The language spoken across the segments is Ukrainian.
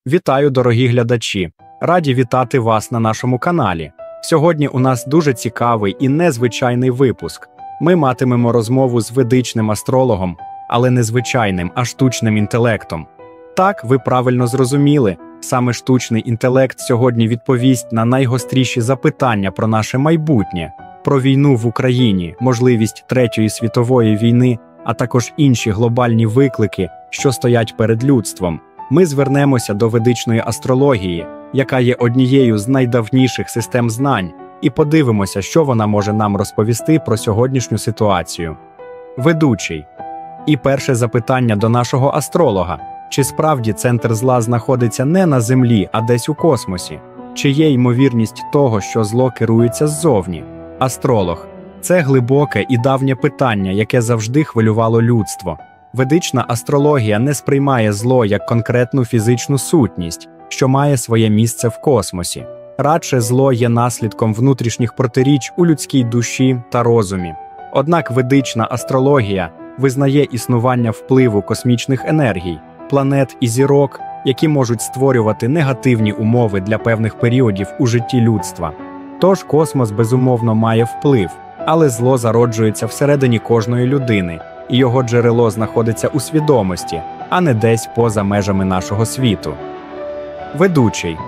Вітаю, дорогі глядачі! Раді вітати вас на нашому каналі. Сьогодні у нас дуже цікавий і незвичайний випуск. Ми матимемо розмову з ведичним астрологом, але не звичайним, а штучним інтелектом. Так, ви правильно зрозуміли, саме штучний інтелект сьогодні відповість на найгостріші запитання про наше майбутнє, про війну в Україні, можливість Третьої світової війни, а також інші глобальні виклики, що стоять перед людством. Ми звернемося до ведичної астрології, яка є однією з найдавніших систем знань, і подивимося, що вона може нам розповісти про сьогоднішню ситуацію. Ведучий. І перше запитання до нашого астролога. Чи справді центр зла знаходиться не на Землі, а десь у космосі? Чи є ймовірність того, що зло керується ззовні? Астролог. Це глибоке і давнє питання, яке завжди хвилювало людство. Ведична астрологія не сприймає зло як конкретну фізичну сутність, що має своє місце в космосі. Радше зло є наслідком внутрішніх протиріч у людській душі та розумі. Однак ведична астрологія визнає існування впливу космічних енергій, планет і зірок, які можуть створювати негативні умови для певних періодів у житті людства. Тож космос безумовно має вплив, але зло зароджується всередині кожної людини, і його джерело знаходиться у свідомості, а не десь поза межами нашого світу. Ведучий.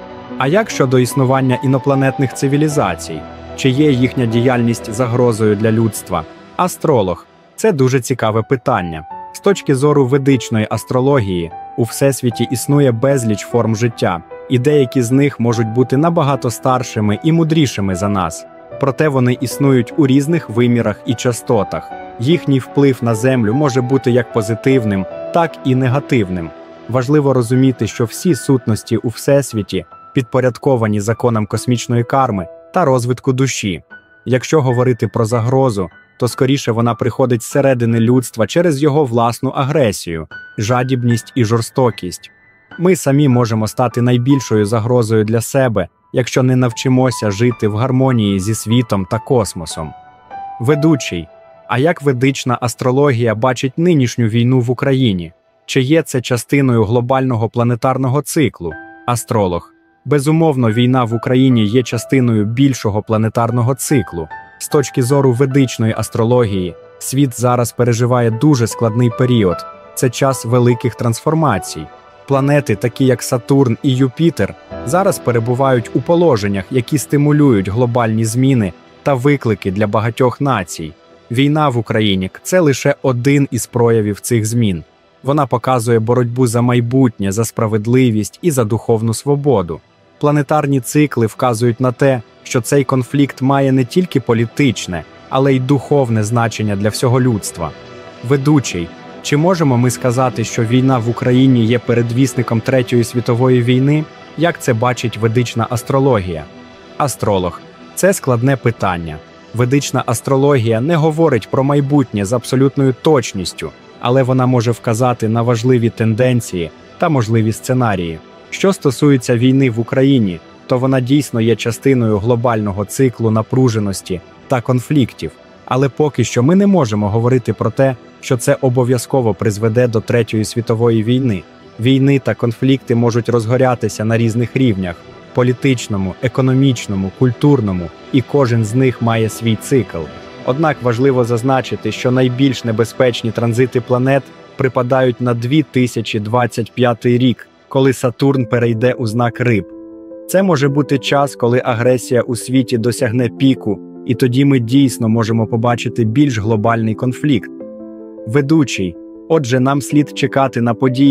А як щодо існування інопланетних цивілізацій? Чи є їхня діяльність загрозою для людства? Астролог. Це дуже цікаве питання. З точки зору ведичної астрології, у Всесвіті існує безліч форм життя, і деякі з них можуть бути набагато старшими і мудрішими за нас. Проте вони існують у різних вимірах і частотах. Їхній вплив на Землю може бути як позитивним, так і негативним. Важливо розуміти, що всі сутності у Всесвіті підпорядковані законам космічної карми та розвитку душі. Якщо говорити про загрозу, то скоріше вона приходить зсередини людства через його власну агресію, жадібність і жорстокість. Ми самі можемо стати найбільшою загрозою для себе, якщо не навчимося жити в гармонії зі світом та космосом. Ведучий. А як ведична астрологія бачить нинішню війну в Україні? Чи є це частиною глобального планетарного циклу? Астролог. Безумовно, війна в Україні є частиною більшого планетарного циклу. З точки зору ведичної астрології, світ зараз переживає дуже складний період. Це час великих трансформацій. Планети, такі як Сатурн і Юпітер, зараз перебувають у положеннях, які стимулюють глобальні зміни та виклики для багатьох націй. Війна в Україні – це лише один із проявів цих змін. Вона показує боротьбу за майбутнє, за справедливість і за духовну свободу. Планетарні цикли вказують на те, що цей конфлікт має не тільки політичне, але й духовне значення для всього людства. Ведучий. Чи можемо ми сказати, що війна в Україні є передвісником Третьої світової війни? Як це бачить ведична астрологія? Астролог. Це складне питання. Ведична астрологія не говорить про майбутнє з абсолютною точністю, але вона може вказати на важливі тенденції та можливі сценарії. Що стосується війни в Україні, то вона дійсно є частиною глобального циклу напруженості та конфліктів. Але поки що ми не можемо говорити про те, що це обов'язково призведе до Третьої світової війни. Війни та конфлікти можуть розгорятися на різних рівнях – політичному, економічному, культурному, і кожен з них має свій цикл. Однак важливо зазначити, що найбільш небезпечні транзити планет припадають на 2025 рік, коли Сатурн перейде у знак Риб. Це може бути час, коли агресія у світі досягне піку, і тоді ми дійсно можемо побачити більш глобальний конфлікт. Ведучий. Отже, нам слід чекати на події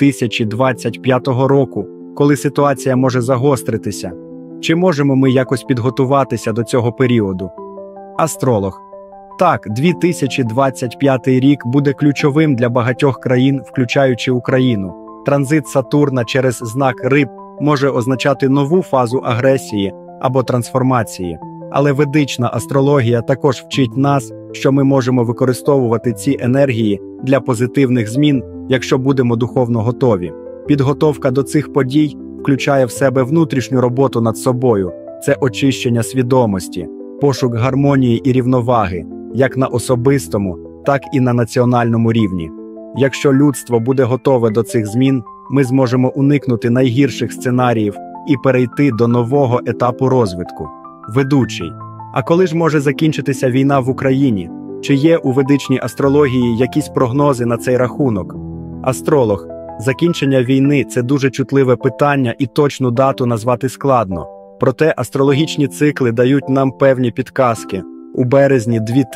2025 року, коли ситуація може загостритися. Чи можемо ми якось підготуватися до цього періоду? Астролог. Так, 2025 рік буде ключовим для багатьох країн, включаючи Україну. Транзит Сатурна через знак Риб може означати нову фазу агресії або трансформації. Але ведична астрологія також вчить нас, що ми можемо використовувати ці енергії для позитивних змін, якщо будемо духовно готові. Підготовка до цих подій включає в себе внутрішню роботу над собою. Це очищення свідомості, пошук гармонії і рівноваги, як на особистому, так і на національному рівні. Якщо людство буде готове до цих змін, ми зможемо уникнути найгірших сценаріїв і перейти до нового етапу розвитку. Ведучий. А коли ж може закінчитися війна в Україні? Чи є у ведичній астрології якісь прогнози на цей рахунок? Астролог. Закінчення війни – це дуже чутливе питання і точну дату назвати складно. Проте астрологічні цикли дають нам певні підказки. У березні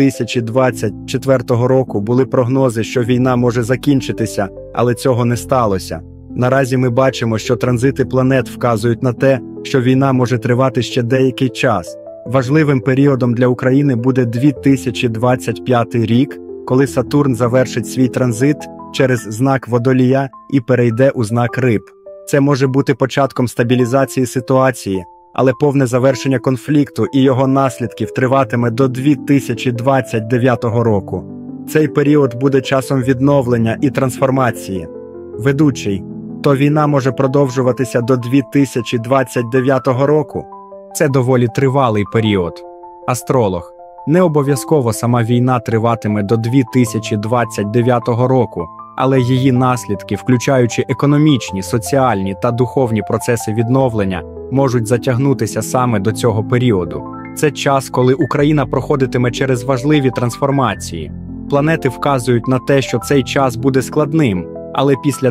2024 року були прогнози, що війна може закінчитися, але цього не сталося. Наразі ми бачимо, що транзити планет вказують на те, що війна може тривати ще деякий час. Важливим періодом для України буде 2025 рік, коли Сатурн завершить свій транзит через знак Водолія і перейде у знак Риб. Це може бути початком стабілізації ситуації, але повне завершення конфлікту і його наслідків триватиме до 2029 року. Цей період буде часом відновлення і трансформації. Ведучий. То війна може продовжуватися до 2029 року. Це доволі тривалий період. Астролог. Не обов'язково сама війна триватиме до 2029 року, але її наслідки, включаючи економічні, соціальні та духовні процеси відновлення, можуть затягнутися саме до цього періоду. Це час, коли Україна проходитиме через важливі трансформації. Планети вказують на те, що цей час буде складним, але після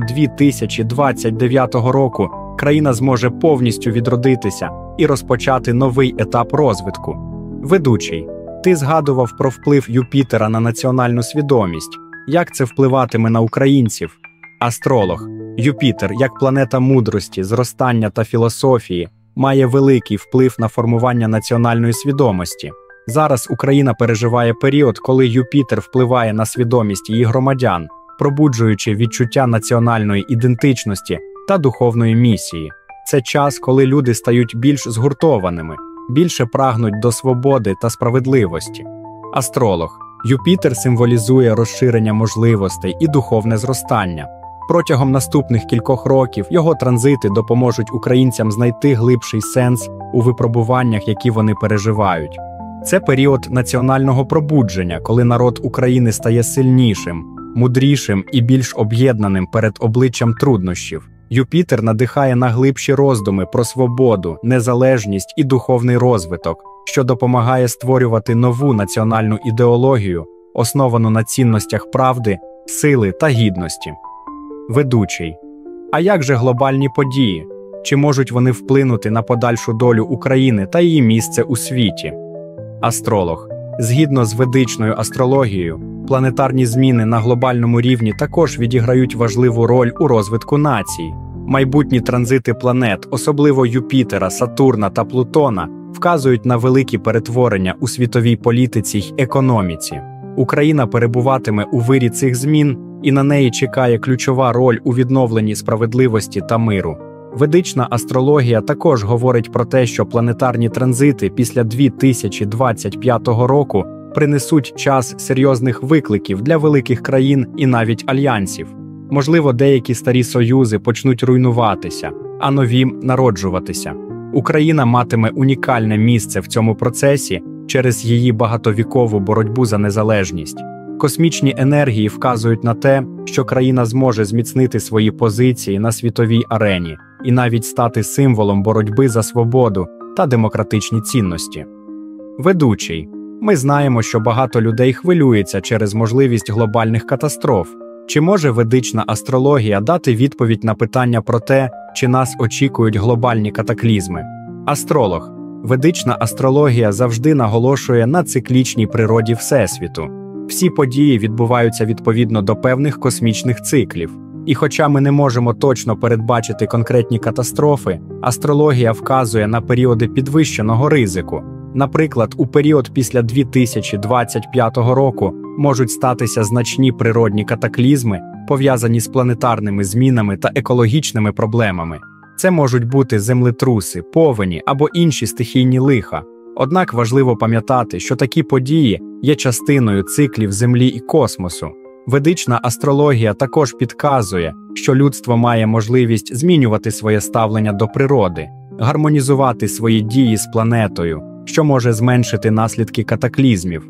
2029 року країна зможе повністю відродитися і розпочати новий етап розвитку. Ведучий. Ти згадував про вплив Юпітера на національну свідомість. Як це впливатиме на українців? Астролог. Юпітер, як планета мудрості, зростання та філософії, має великий вплив на формування національної свідомості. Зараз Україна переживає період, коли Юпітер впливає на свідомість її громадян, пробуджуючи відчуття національної ідентичності та духовної місії. Це час, коли люди стають більш згуртованими, більше прагнуть до свободи та справедливості. Астролог. Юпітер символізує розширення можливостей і духовне зростання. Протягом наступних кількох років його транзити допоможуть українцям знайти глибший сенс у випробуваннях, які вони переживають. Це період національного пробудження, коли народ України стає сильнішим, мудрішим і більш об'єднаним перед обличчям труднощів. Юпітер надихає на глибші роздуми про свободу, незалежність і духовний розвиток, що допомагає створювати нову національну ідеологію, основану на цінностях правди, сили та гідності. Ведучий. А як же глобальні події? Чи можуть вони вплинути на подальшу долю України та її місце у світі? Астролог. Згідно з ведичною астрологією, планетарні зміни на глобальному рівні також відіграють важливу роль у розвитку націй. Майбутні транзити планет, особливо Юпітера, Сатурна та Плутона, вказують на великі перетворення у світовій політиці й економіці. Україна перебуватиме у вирі цих змін, і на неї чекає ключова роль у відновленні справедливості та миру. Ведична астрологія також говорить про те, що планетарні транзити після 2025 року принесуть час серйозних викликів для великих країн і навіть альянсів. Можливо, деякі старі союзи почнуть руйнуватися, а нові – народжуватися. Україна матиме унікальне місце в цьому процесі через її багатовікову боротьбу за незалежність. Космічні енергії вказують на те, що країна зможе зміцнити свої позиції на світовій арені і навіть стати символом боротьби за свободу та демократичні цінності. Ведучий. Ми знаємо, що багато людей хвилюється через можливість глобальних катастроф. Чи може ведична астрологія дати відповідь на питання про те, чи нас очікують глобальні катаклізми? Астролог. Ведична астрологія завжди наголошує на циклічній природі Всесвіту. Всі події відбуваються відповідно до певних космічних циклів. І хоча ми не можемо точно передбачити конкретні катастрофи, астрологія вказує на періоди підвищеного ризику. Наприклад, у період після 2025 року можуть статися значні природні катаклізми, пов'язані з планетарними змінами та екологічними проблемами. Це можуть бути землетруси, повені або інші стихійні лиха. Однак важливо пам'ятати, що такі події є частиною циклів Землі і космосу. Ведична астрологія також підказує, що людство має можливість змінювати своє ставлення до природи, гармонізувати свої дії з планетою, що може зменшити наслідки катаклізмів.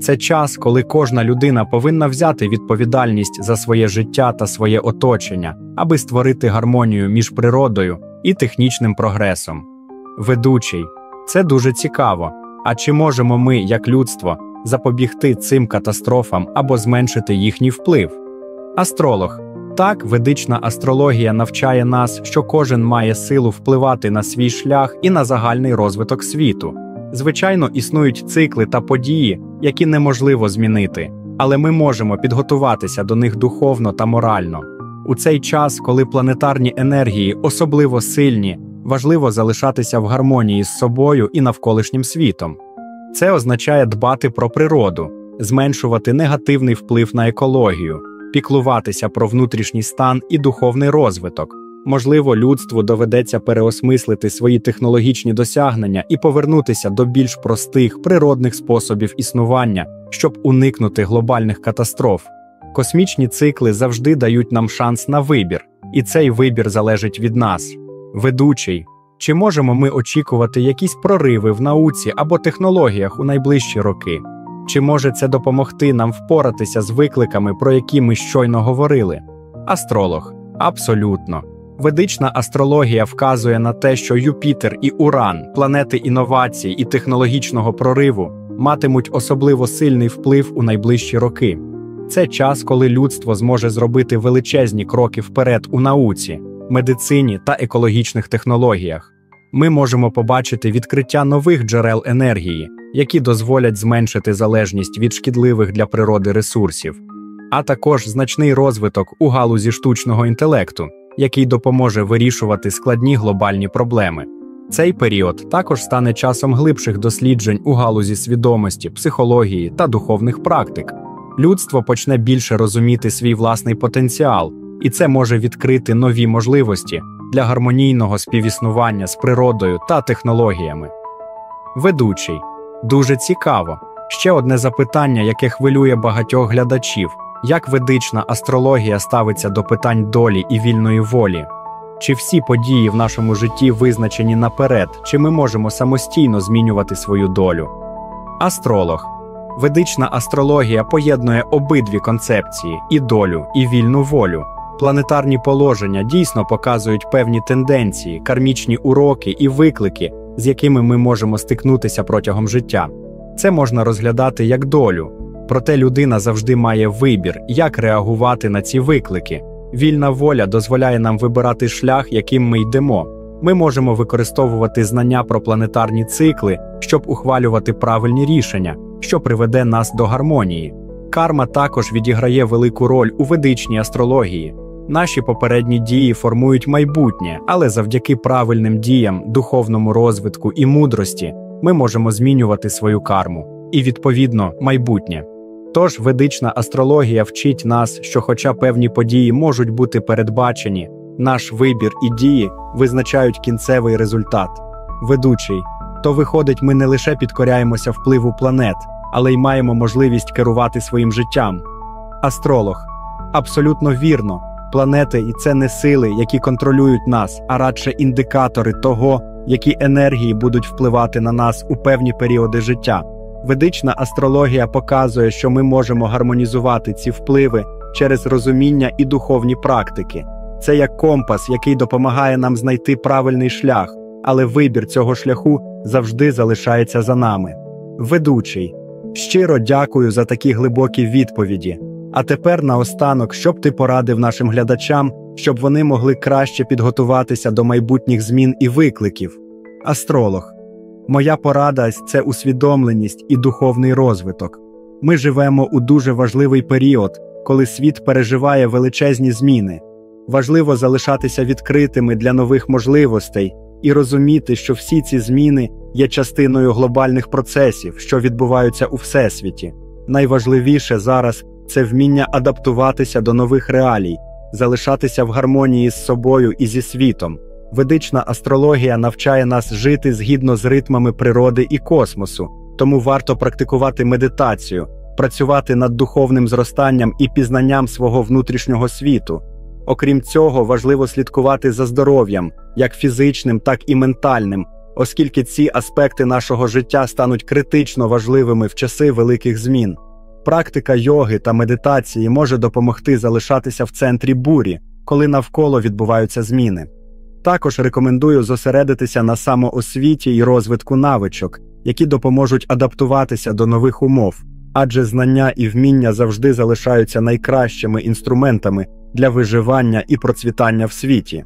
Це час, коли кожна людина повинна взяти відповідальність за своє життя та своє оточення, аби створити гармонію між природою і технічним прогресом. Ведучий. Це дуже цікаво. А чи можемо ми, як людство, запобігти цим катастрофам або зменшити їхній вплив? Астролог. Так, ведична астрологія навчає нас, що кожен має силу впливати на свій шлях і на загальний розвиток світу. Звичайно, існують цикли та події, які неможливо змінити, але ми можемо підготуватися до них духовно та морально. У цей час, коли планетарні енергії особливо сильні, важливо залишатися в гармонії з собою і навколишнім світом. Це означає дбати про природу, зменшувати негативний вплив на екологію, піклуватися про внутрішній стан і духовний розвиток. Можливо, людству доведеться переосмислити свої технологічні досягнення і повернутися до більш простих, природних способів існування, щоб уникнути глобальних катастроф. Космічні цикли завжди дають нам шанс на вибір, і цей вибір залежить від нас. Ведучий. Чи можемо ми очікувати якісь прориви в науці або технологіях у найближчі роки? Чи може це допомогти нам впоратися з викликами, про які ми щойно говорили? Астролог. Абсолютно. Ведична астрологія вказує на те, що Юпітер і Уран, планети інновацій і технологічного прориву, матимуть особливо сильний вплив у найближчі роки. Це час, коли людство зможе зробити величезні кроки вперед у науці, медицині та екологічних технологіях. Ми можемо побачити відкриття нових джерел енергії, які дозволять зменшити залежність від шкідливих для природи ресурсів, а також значний розвиток у галузі штучного інтелекту, який допоможе вирішувати складні глобальні проблеми. Цей період також стане часом глибших досліджень у галузі свідомості, психології та духовних практик. Людство почне більше розуміти свій власний потенціал, і це може відкрити нові можливості для гармонійного співіснування з природою та технологіями. Ведучий. Дуже цікаво. Ще одне запитання, яке хвилює багатьох глядачів. Як ведична астрологія ставиться до питань долі і вільної волі? Чи всі події в нашому житті визначені наперед, чи ми можемо самостійно змінювати свою долю? Астролог. Ведична астрологія поєднує обидві концепції – і долю, і вільну волю. Планетарні положення дійсно показують певні тенденції, кармічні уроки і виклики, з якими ми можемо стикнутися протягом життя. Це можна розглядати як долю. Проте людина завжди має вибір, як реагувати на ці виклики. Вільна воля дозволяє нам вибирати шлях, яким ми йдемо. Ми можемо використовувати знання про планетарні цикли, щоб ухвалювати правильні рішення, що приведе нас до гармонії. Карма також відіграє велику роль у ведичній астрології. Наші попередні дії формують майбутнє, але завдяки правильним діям, духовному розвитку і мудрості ми можемо змінювати свою карму і, відповідно, майбутнє. Тож ведична астрологія вчить нас, що хоча певні події можуть бути передбачені, наш вибір і дії визначають кінцевий результат. Ведучий. То виходить, ми не лише підкоряємося впливу планет, але й маємо можливість керувати своїм життям. Астролог. Абсолютно вірно. Планети – і це не сили, які контролюють нас, а радше індикатори того, які енергії будуть впливати на нас у певні періоди життя. Ведична астрологія показує, що ми можемо гармонізувати ці впливи через розуміння і духовні практики. Це як компас, який допомагає нам знайти правильний шлях, але вибір цього шляху завжди залишається за нами. Ведучий. Щиро дякую за такі глибокі відповіді. А тепер наостанок, що б ти порадив нашим глядачам, щоб вони могли краще підготуватися до майбутніх змін і викликів? Астролог. Моя порада – це усвідомленість і духовний розвиток. Ми живемо у дуже важливий період, коли світ переживає величезні зміни. Важливо залишатися відкритими для нових можливостей і розуміти, що всі ці зміни є частиною глобальних процесів, що відбуваються у Всесвіті. Найважливіше зараз – це вміння адаптуватися до нових реалій, залишатися в гармонії з собою і зі світом. Ведична астрологія навчає нас жити згідно з ритмами природи і космосу, тому варто практикувати медитацію, працювати над духовним зростанням і пізнанням свого внутрішнього світу. Окрім цього, важливо слідкувати за здоров'ям, як фізичним, так і ментальним, оскільки ці аспекти нашого життя стануть критично важливими в часи великих змін. Практика йоги та медитації може допомогти залишатися в центрі бурі, коли навколо відбуваються зміни. Також рекомендую зосередитися на самоосвіті і розвитку навичок, які допоможуть адаптуватися до нових умов, адже знання і вміння завжди залишаються найкращими інструментами для виживання і процвітання в світі.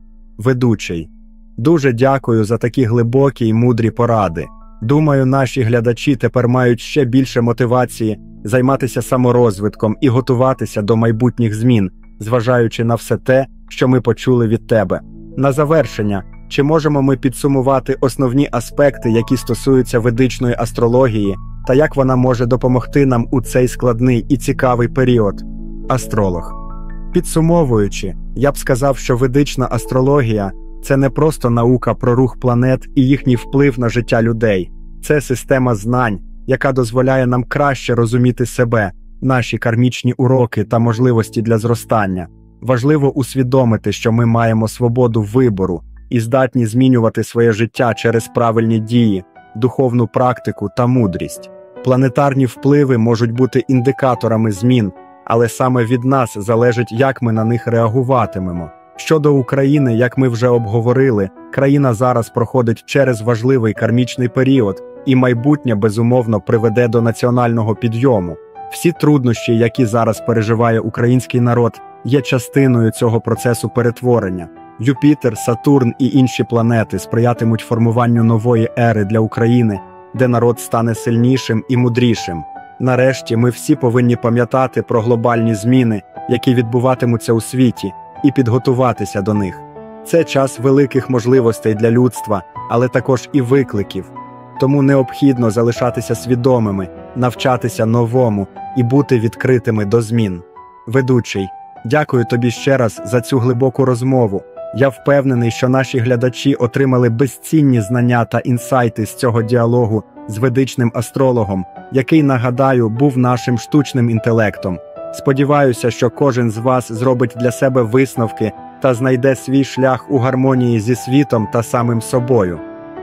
Ведучий. Дуже дякую за такі глибокі і мудрі поради. Думаю, наші глядачі тепер мають ще більше мотивації займатися саморозвитком і готуватися до майбутніх змін, зважаючи на все те, що ми почули від тебе. На завершення, чи можемо ми підсумувати основні аспекти, які стосуються ведичної астрології, та як вона може допомогти нам у цей складний і цікавий період? Астролог. Підсумовуючи, я б сказав, що ведична астрологія – це не просто наука про рух планет і їхній вплив на життя людей. Це система знань, яка дозволяє нам краще розуміти себе, наші кармічні уроки та можливості для зростання. Важливо усвідомити, що ми маємо свободу вибору і здатні змінювати своє життя через правильні дії, духовну практику та мудрість. Планетарні впливи можуть бути індикаторами змін, але саме від нас залежить, як ми на них реагуватимемо. Щодо України, як ми вже обговорили, країна зараз проходить через важливий кармічний період, і майбутнє безумовно приведе до національного підйому. Всі труднощі, які зараз переживає український народ, є частиною цього процесу перетворення. Юпітер, Сатурн і інші планети сприятимуть формуванню нової ери для України, де народ стане сильнішим і мудрішим. Нарешті, ми всі повинні пам'ятати про глобальні зміни, які відбуватимуться у світі, і підготуватися до них. Це час великих можливостей для людства, але також і викликів. Тому необхідно залишатися свідомими, навчатися новому і бути відкритими до змін. Ведучий, дякую тобі ще раз за цю глибоку розмову. Я впевнений, що наші глядачі отримали безцінні знання та інсайти з цього діалогу з ведичним астрологом, який, нагадаю, був нашим штучним інтелектом. Сподіваюся, що кожен з вас зробить для себе висновки та знайде свій шлях у гармонії зі світом та самим собою.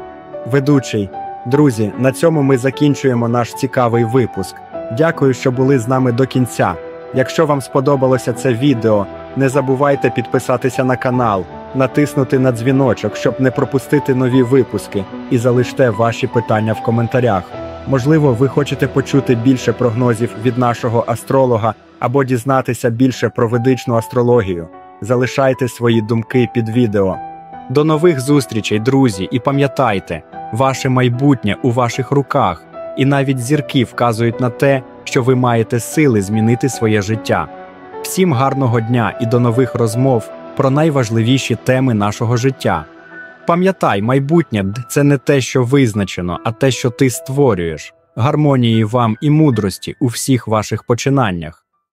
Ведучий, друзі, на цьому ми закінчуємо наш цікавий випуск. Дякую, що були з нами до кінця. Якщо вам сподобалося це відео, не забувайте підписатися на канал, натиснути на дзвіночок, щоб не пропустити нові випуски, і залиште ваші питання в коментарях. Можливо, ви хочете почути більше прогнозів від нашого астролога або дізнатися більше про ведичну астрологію. Залишайте свої думки під відео. До нових зустрічей, друзі, і пам'ятайте, ваше майбутнє у ваших руках, і навіть зірки вказують на те, що ви маєте сили змінити своє життя. Всім гарного дня і до нових розмов про найважливіші теми нашого життя. Пам'ятай, майбутнє – це не те, що визначено, а те, що ти створюєш. Гармонії вам і мудрості у всіх ваших починаннях.